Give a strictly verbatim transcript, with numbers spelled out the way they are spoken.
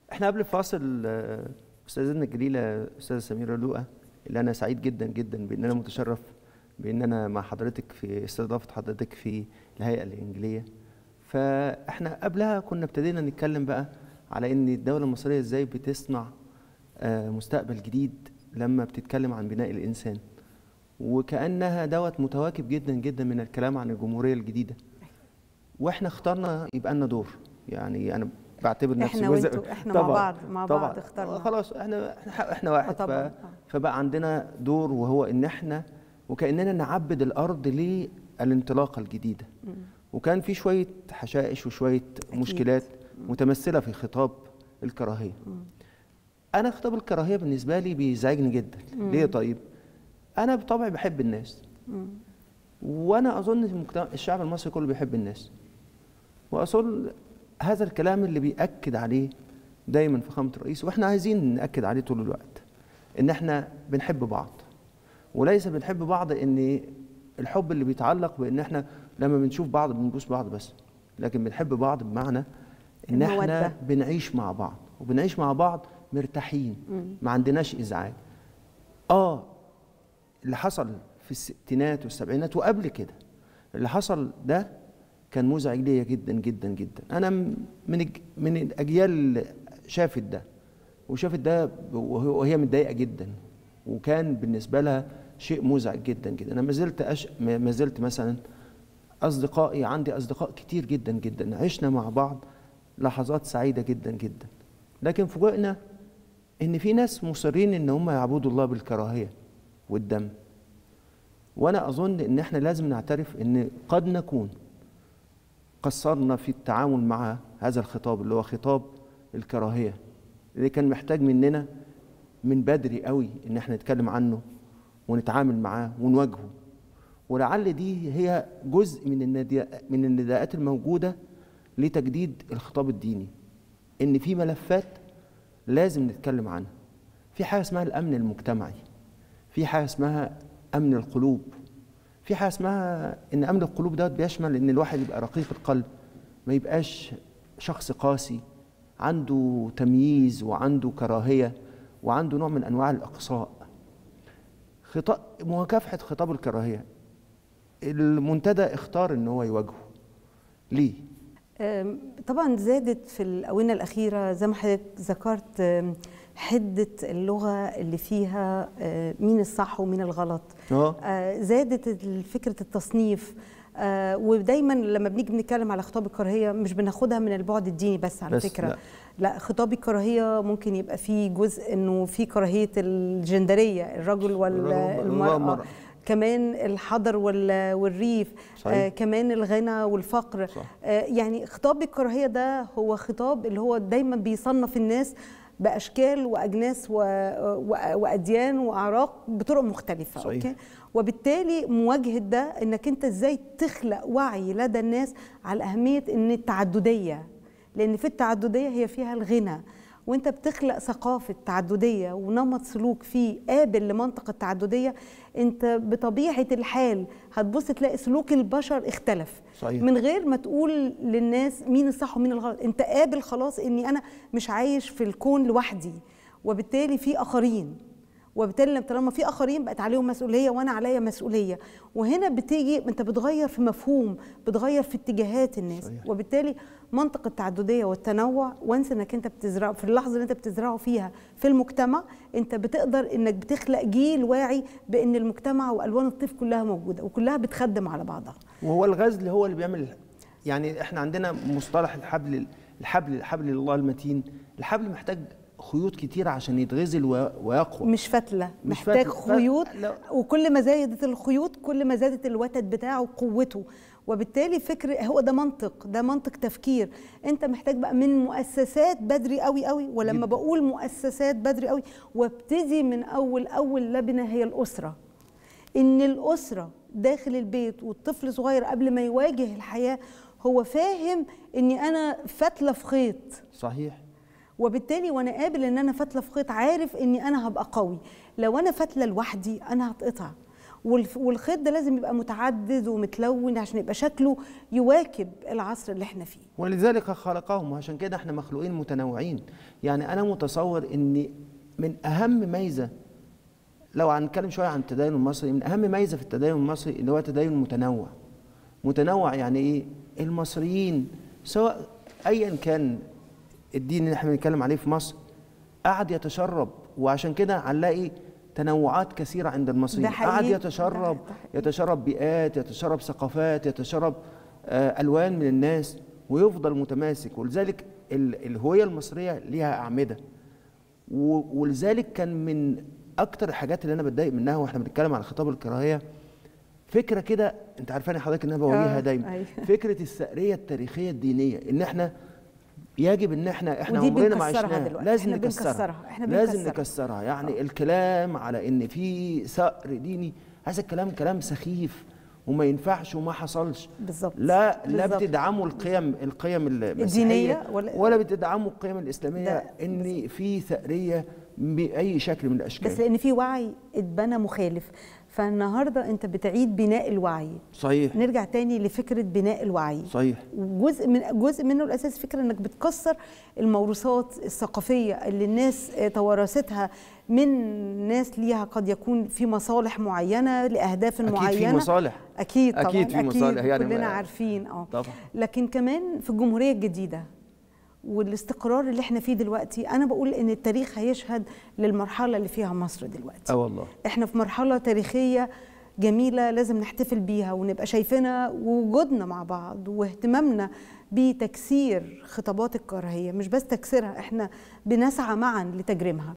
احنا قبل الفاصل استاذتنا الجليله استاذه سميره لؤى، اللي انا سعيد جدا جدا بان انا متشرف بان انا مع حضرتك في استضافه حضرتك في الهيئه الانجليزيه. فاحنا قبلها كنا ابتدينا نتكلم بقى على ان الدوله المصريه ازاي بتصنع مستقبل جديد لما بتتكلم عن بناء الانسان، وكانها دوت متواكب جدا جدا من الكلام عن الجمهوريه الجديده. واحنا اخترنا يبقى لنا دور، يعني انا بعتبر نفسي احنا وانتوا احنا طبعًا مع بعض مع طبعًا بعض اخترنا خلاص احنا احنا واحد. ف... فبقى عندنا دور، وهو ان احنا وكاننا نعبد الارض للانطلاقه الجديده. م. وكان في شويه حشائش وشويه أكيد. مشكلات متمثله في خطاب الكراهيه. م. انا خطاب الكراهيه بالنسبه لي بيزعجني جدا. م. ليه؟ طيب انا بطبعي بحب الناس، م. وانا اظن المجتمع الشعب المصري كله بيحب الناس، واظن هذا الكلام اللي بيأكد عليه دايما فخامة الرئيس، واحنا عايزين نأكد عليه طول الوقت، ان احنا بنحب بعض، وليس بنحب بعض ان الحب اللي بيتعلق بان احنا لما بنشوف بعض بنبوس بعض بس، لكن بنحب بعض بمعنى ان احنا بنعيش مع بعض، وبنعيش مع بعض مرتاحين، ما عندناش ازعاج. اه اللي حصل في الستينات والسبعينات وقبل كده، اللي حصل ده كان مزعج ليا جدا جدا جدا. انا من من الاجيال اللي شافت ده وشافت ده وهي متضايقه جدا، وكان بالنسبه لها شيء مزعج جدا جدا. انا ما زلت أش... ما زلت مثلا اصدقائي، عندي اصدقاء كتير جدا جدا عشنا مع بعض لحظات سعيده جدا جدا، لكن فوجئنا ان في ناس مصرين ان هم يعبدوا الله بالكراهيه والدم. وانا اظن ان احنا لازم نعترف ان قد نكون قصرنا في التعامل مع هذا الخطاب اللي هو خطاب الكراهية، اللي كان محتاج مننا من بدري قوي ان احنا نتكلم عنه ونتعامل معاه ونواجهه. ولعل دي هي جزء من من النداءات الموجودة لتجديد الخطاب الديني، ان في ملفات لازم نتكلم عنها. في حاجة اسمها الامن المجتمعي، في حاجة اسمها امن القلوب، في حاجه اسمها ان امن القلوب دوت بيشمل ان الواحد يبقى رقيق القلب، ما يبقاش شخص قاسي عنده تمييز وعنده كراهيه وعنده نوع من انواع الاقصاء. خطاب مكافحه خطاب الكراهيه المنتدى اختار ان هو يواجهه. ليه؟ طبعا زادت في الاونه الاخيره زي ما حضرتك ذكرت حدة اللغة اللي فيها مين الصح ومين الغلط. أوه. زادت فكرة التصنيف، ودايما لما بنيجي بنتكلم على خطاب الكراهية مش بناخدها من البعد الديني بس على بس فكرة. لا. لا، خطاب الكراهية ممكن يبقى فيه جزء انه في كراهية الجندرية، الرجل والمرأة، كمان الحضر والريف، آه كمان الغنى والفقر. آه يعني خطاب الكراهية ده هو خطاب اللي هو دايما بيصنف الناس بأشكال وأجناس وأديان وأعراق بطرق مختلفة. صحيح. أوكي؟ وبالتالي مواجهة ده إنك أنت إزاي تخلق وعي لدى الناس على أهمية إن التعددية، لأن في التعددية هي فيها الغنى، وانت بتخلق ثقافة تعددية ونمط سلوك فيه قابل لمنطق التعددية، انت بطبيعة الحال هتبص تلاقي سلوك البشر اختلف. صحيح. من غير ما تقول للناس مين الصح ومين الغلط، انت قابل خلاص اني انا مش عايش في الكون لوحدي، وبالتالي في اخرين، وبالتالي طالما في اخرين بقت عليهم مسؤوليه وانا عليا مسؤوليه. وهنا بتيجي انت بتغير في مفهوم، بتغير في اتجاهات الناس. صحيح. وبالتالي منطق التعدديه والتنوع وانس انك انت بتزرعه في اللحظه اللي انت بتزرعه فيها في المجتمع، انت بتقدر انك بتخلق جيل واعي بان المجتمع والوان الطيف كلها موجوده وكلها بتخدم على بعضها. وهو الغزل هو اللي بيعمل، يعني احنا عندنا مصطلح الحبل الحبل الحبل الله المتين. الحبل محتاج خيوط كتير عشان يتغزل ويقوى، مش فتله، مش محتاج فتلة. خيوط، وكل ما زادت الخيوط كل ما زادت الوتد بتاعه وقوته. وبالتالي فكر هو ده منطق، ده منطق تفكير. انت محتاج بقى من مؤسسات بدري قوي قوي، ولما جدا. بقول مؤسسات بدري قوي وابتدي من اول اول لبنه هي الاسره. ان الاسره داخل البيت والطفل صغير قبل ما يواجه الحياه هو فاهم اني انا فتله في خيط. صحيح. وبالتالي وانا قابل ان انا فتله في خيط عارف اني انا هبقى قوي. لو انا فتله لوحدي انا هتقطع. والخيط ده لازم يبقى متعدد ومتلون عشان يبقى شكله يواكب العصر اللي احنا فيه. ولذلك خلقهم، وعشان كده احنا مخلوقين متنوعين. يعني انا متصور ان من اهم ميزه، لو هنتكلم شويه عن التدين المصري، من اهم ميزه في التدين المصري اللي هو تدين متنوع. متنوع يعني ايه؟ المصريين سواء ايا كان الدين اللي احنا بنتكلم عليه في مصر قعد يتشرب، وعشان كده هنلاقي تنوعات كثيره عند المصريين. قعد يتشرب يتشرب بيئات، يتشرب ثقافات، يتشرب آه الوان من الناس، ويفضل متماسك. ولذلك الهويه المصريه ليها اعمده، ولذلك كان من اكتر الحاجات اللي انا بتضايق منها واحنا بنتكلم عن خطاب الكراهيه فكره كده، انت عارفاني حضرتك ان انا بواجهها دايما، أيوة. فكره الثأريه التاريخيه الدينيه، ان احنا يجب ان احنا احنا عمرنا ما عشناها، لازم نكسرها، احنا لازم نكسرها. يعني أوه. الكلام على ان في ثأر ديني، هذا الكلام كلام سخيف وما ينفعش وما حصلش. بالظبط. لا لا بتدعموا القيم القيم المسيحيه ولا, ولا بتدعموا القيم الاسلاميه ان في ثأريه باي شكل من الاشكال، بس لان في وعي اتبنى مخالف. فالنهارده انت بتعيد بناء الوعي. صحيح. نرجع تاني لفكره بناء الوعي. صحيح. جزء من جزء منه الاساس فكره انك بتكسر الموروثات الثقافيه اللي الناس توارثتها من ناس ليها قد يكون في مصالح معينه لاهداف أكيد معينه. أكيد في مصالح. اكيد طبعا. اكيد في مصالح، يعني كلنا عارفين. اه طبعا. لكن كمان في الجمهوريه الجديده والاستقرار اللي احنا فيه دلوقتي، انا بقول ان التاريخ هيشهد للمرحله اللي فيها مصر دلوقتي. اه والله احنا في مرحله تاريخيه جميله لازم نحتفل بيها، ونبقى شايفينها ووجودنا مع بعض واهتمامنا بتكسير خطابات الكراهيه، مش بس تكسيرها، احنا بنسعى معا لتجريمها.